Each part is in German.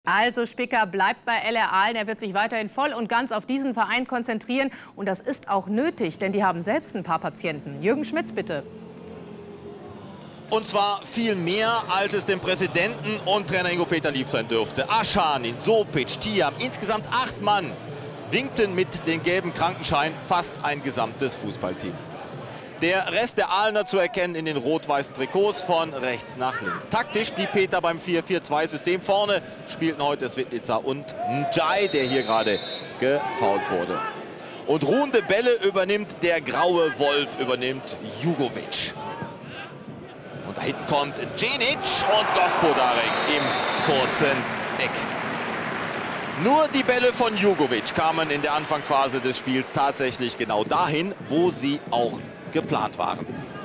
Also Spicker bleibt bei LR Ahlen. Er wird sich weiterhin voll und ganz auf diesen Verein konzentrieren. Und das ist auch nötig, denn die haben selbst ein paar Patienten. Jürgen Schmitz, bitte. Und zwar viel mehr, als es dem Präsidenten und Trainer Ingo-Peter lieb sein dürfte. Aschanin, Sopic, Thiam, insgesamt 8 Mann winkten mit dem gelben Krankenschein fast ein gesamtes Fußballteam. Der Rest der Ahlener zu erkennen in den rot-weißen Trikots von rechts nach links. Taktisch blieb Peter beim 4-4-2-System. Vorne spielten heute Svitlica und Njai, der hier gerade gefoult wurde. Und ruhende Bälle übernimmt der graue Wolf, übernimmt Jugovic. Und da hinten kommt Djenic und Gospodarek im kurzen Eck. Nur die Bälle von Jugovic kamen in der Anfangsphase des Spiels tatsächlich genau dahin, wo sie auch geplant waren.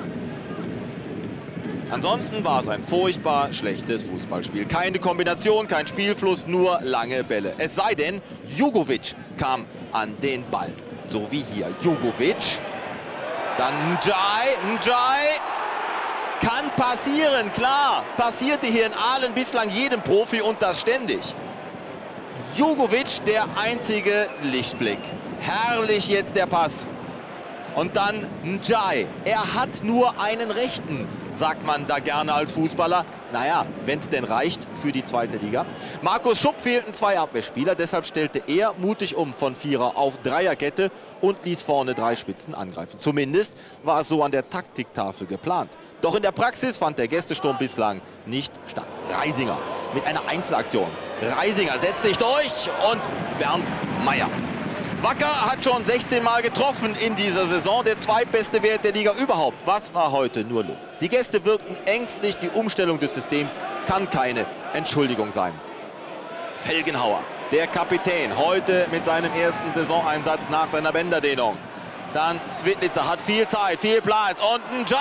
Ansonsten war es ein furchtbar schlechtes Fußballspiel. Keine Kombination, kein Spielfluss, nur lange Bälle. Es sei denn, Jugovic kam an den Ball. So wie hier. Jugovic, dann Njai. Kann passieren, klar. Passierte hier in Ahlen bislang jedem Profi und das ständig. Jugovic, der einzige Lichtblick. Herrlich jetzt der Pass. Und dann Njai. Er hat nur einen Rechten, sagt man da gerne als Fußballer. Naja, wenn es denn reicht für die zweite Liga. Markus Schupp fehlten 2 Abwehrspieler, deshalb stellte er mutig um von Vierer auf Dreierkette und ließ vorne 3 Spitzen angreifen. Zumindest war es so an der Taktiktafel geplant. Doch in der Praxis fand der Gästesturm bislang nicht statt. Reisinger mit einer Einzelaktion. Reisinger setzt sich durch und Bernd Meier. Wacker hat schon 16 Mal getroffen in dieser Saison, der zweitbeste Wert der Liga überhaupt. Was war heute nur los? Die Gäste wirkten ängstlich, die Umstellung des Systems kann keine Entschuldigung sein. Felgenhauer, der Kapitän, heute mit seinem ersten Saisoneinsatz nach seiner Bänderdehnung. Dann Svitlica hat viel Zeit, viel Platz und Njai.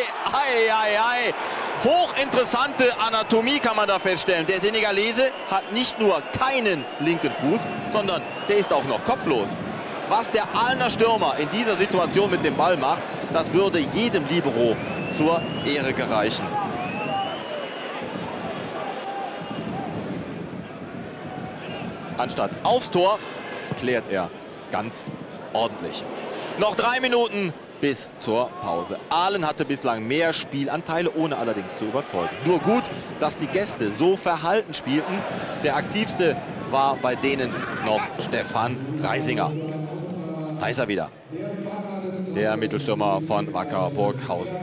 Hochinteressante Anatomie kann man da feststellen. Der Senegalese hat nicht nur keinen linken Fuß, sondern der ist auch noch kopflos. Was der Ahlener Stürmer in dieser Situation mit dem Ball macht, das würde jedem Libero zur Ehre gereichen. Anstatt aufs Tor klärt er ganz ordentlich. Noch 3 Minuten bis zur Pause. Ahlen hatte bislang mehr Spielanteile, ohne allerdings zu überzeugen. Nur gut, dass die Gäste so verhalten spielten. Der aktivste war bei denen noch Stefan Reisinger. Da ist er wieder. Der Mittelstürmer von Wacker Burghausen.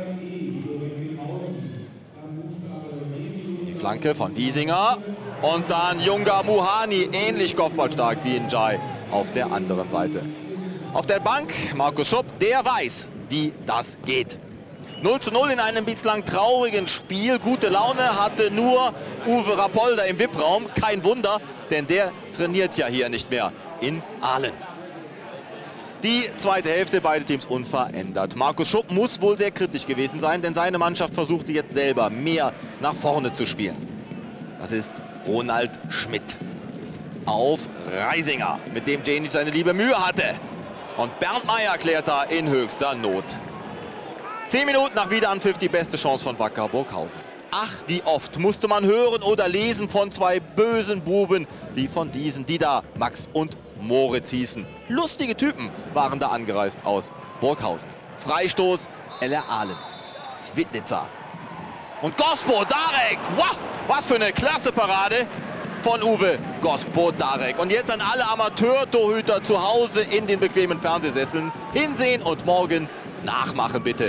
Die Flanke von Wiesinger. Und dann Junga Muhani, ähnlich kopfballstark wie Njai auf der anderen Seite. Auf der Bank Markus Schupp, der weiß, wie das geht. 0:0 in einem bislang traurigen Spiel. Gute Laune hatte nur Uwe Rapolda im VIP-Raum. Kein Wunder, denn der trainiert ja hier nicht mehr in Ahlen. Die zweite Hälfte, beide Teams unverändert. Markus Schupp muss wohl sehr kritisch gewesen sein, denn seine Mannschaft versuchte jetzt selber mehr nach vorne zu spielen. Das ist Ronald Schmidt. Auf Reisinger, mit dem Djenic seine liebe Mühe hatte. Und Bernd Meier klärt da in höchster Not. 10 Minuten nach Wiederanpfiff die beste Chance von Wacker Burghausen. Ach, wie oft musste man hören oder lesen von 2 bösen Buben, wie von diesen, die da Max und Moritz hießen. Lustige Typen waren da angereist aus Burghausen. Freistoß, LR Ahlen. Svitlica. Und Gospodarek. Wow, was für eine klasse Parade von Uwe Gospodarek. Und jetzt an alle Amateurtorhüter zu Hause in den bequemen Fernsehsesseln. Hinsehen und morgen nachmachen, bitte.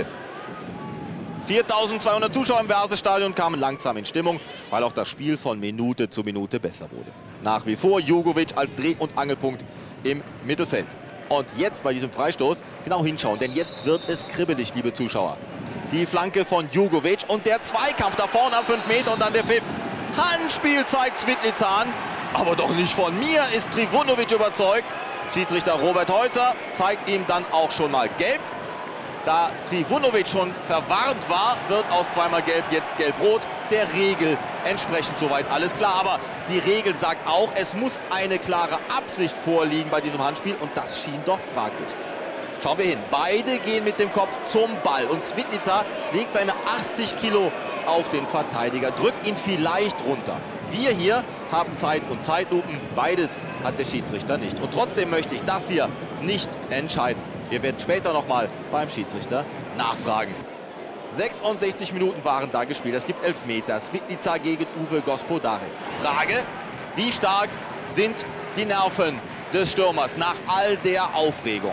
4.200 Zuschauer im Wersestadion kamen langsam in Stimmung, weil auch das Spiel von Minute zu Minute besser wurde. Nach wie vor Jugovic als Dreh- und Angelpunkt im Mittelfeld. Und jetzt bei diesem Freistoß genau hinschauen, denn jetzt wird es kribbelig, liebe Zuschauer. Die Flanke von Jugovic und der Zweikampf da vorne am 5 Meter und dann der Pfiff. Handspiel zeigt Svitlica an, aber doch nicht von mir, ist Trivunovic überzeugt. Schiedsrichter Robert Heutzer zeigt ihm dann auch schon mal gelb. Da Trivunovic schon verwarnt war, wird aus 2-mal gelb jetzt gelb-rot. Der Regel entsprechend soweit alles klar. Aber die Regel sagt auch, es muss eine klare Absicht vorliegen bei diesem Handspiel. Und das schien doch fraglich. Schauen wir hin. Beide gehen mit dem Kopf zum Ball. Und Svitlica legt seine 80 Kilo auf den Verteidiger, drückt ihn vielleicht runter. Wir hier haben Zeit und Zeitlupen. Beides hat der Schiedsrichter nicht. Und trotzdem möchte ich das hier nicht entscheiden. Wir werden später noch mal beim Schiedsrichter nachfragen. 66 Minuten waren da gespielt. Es gibt Elfmeter. Svitlica gegen Uwe Gospodarek. Frage, wie stark sind die Nerven des Stürmers nach all der Aufregung?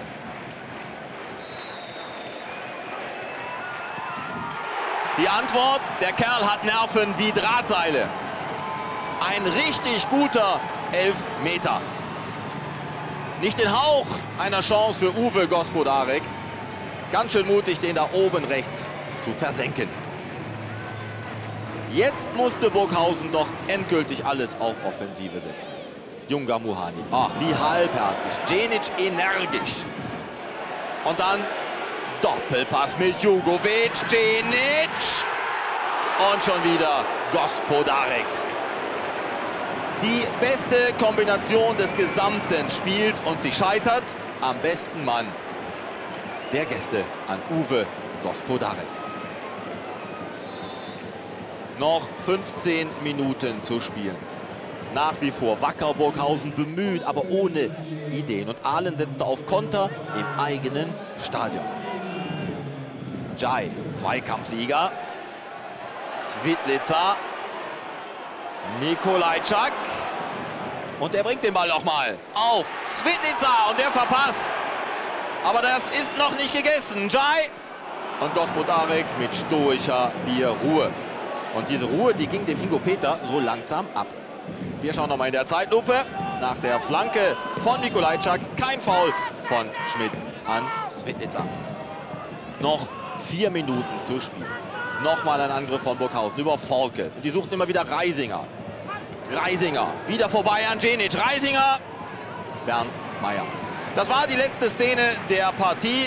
Die Antwort, der Kerl hat Nerven wie Drahtseile. Ein richtig guter Elfmeter. Nicht den Hauch einer Chance für Uwe Gospodarek. Ganz schön mutig, den da oben rechts zu versenken. Jetzt musste Burghausen doch endgültig alles auf Offensive setzen. Junga Muhani, ach wie halbherzig. Djenic energisch. Und dann Doppelpass mit Jugovic. Djenic. Und schon wieder Gospodarek. Die beste Kombination des gesamten Spiels und sie scheitert am besten Mann der Gäste an Uwe Gospodarek. Noch 15 Minuten zu spielen. Nach wie vor wacker Burghausen, bemüht, aber ohne Ideen. Und Ahlen setzte auf Konter im eigenen Stadion. Jai, Zweikampfsieger. Svitlica. Nikolajczak. Und er bringt den Ball noch mal auf Svitlica und der verpasst. Aber das ist noch nicht gegessen. Jai und Gospodarek mit stoischer Bierruhe. Und diese Ruhe, die ging dem Ingo Peter so langsam ab. Wir schauen noch mal in der Zeitlupe. Nach der Flanke von Nikolajczak kein Foul von Schmidt an Svitlica. Noch 4 Minuten zu spielen. Nochmal ein Angriff von Burghausen über Forke. Und die suchten immer wieder Reisinger. Reisinger wieder vorbei an Djenic. Reisinger, Bernd Meyer. Das war die letzte Szene der Partie.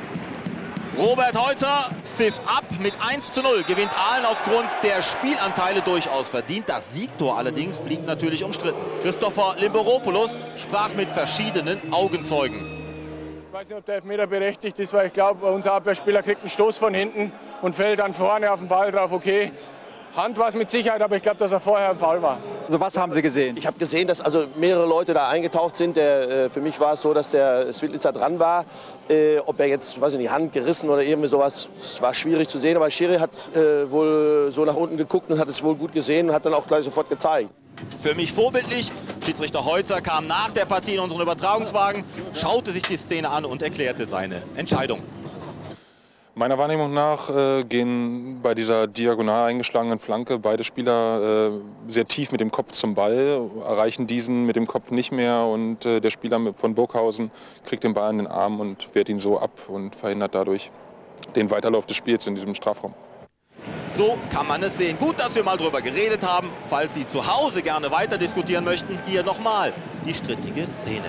Robert Holzer pfiff ab mit 1:0. Gewinnt Ahlen aufgrund der Spielanteile durchaus verdient. Das Siegtor allerdings blieb natürlich umstritten. Christopher Limberopoulos sprach mit verschiedenen Augenzeugen. Ich weiß nicht, ob der Elfmeter berechtigt ist, weil ich glaube, unser Abwehrspieler kriegt einen Stoß von hinten und fällt dann vorne auf den Ball drauf. Okay, Hand war es mit Sicherheit, aber ich glaube, dass er vorher im Foul war. Also was haben Sie gesehen? Ich habe gesehen, dass also mehrere Leute da eingetaucht sind. Für mich war es so, dass der Svitlica dran war. Ob er jetzt, weiß ich nicht, Hand gerissen oder irgendwie sowas, das war schwierig zu sehen. Aber Schiri hat wohl so nach unten geguckt und hat es wohl gut gesehen und hat dann auch gleich sofort gezeigt. Für mich vorbildlich. Schiedsrichter Holzer kam nach der Partie in unseren Übertragungswagen, schaute sich die Szene an und erklärte seine Entscheidung. Meiner Wahrnehmung nach gehen bei dieser diagonal eingeschlagenen Flanke beide Spieler sehr tief mit dem Kopf zum Ball, erreichen diesen mit dem Kopf nicht mehr und der Spieler von Burghausen kriegt den Ball an den Arm und wehrt ihn so ab und verhindert dadurch den Weiterlauf des Spiels in diesem Strafraum. So kann man es sehen. Gut, dass wir mal drüber geredet haben. Falls Sie zu Hause gerne weiter diskutieren möchten, hier nochmal die strittige Szene.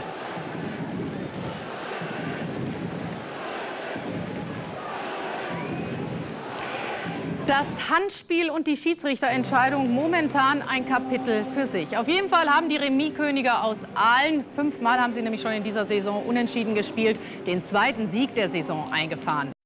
Das Handspiel und die Schiedsrichterentscheidung momentan ein Kapitel für sich. Auf jeden Fall haben die Remis-Könige aus Ahlen, 5-mal haben sie nämlich schon in dieser Saison unentschieden gespielt, den zweiten Sieg der Saison eingefahren.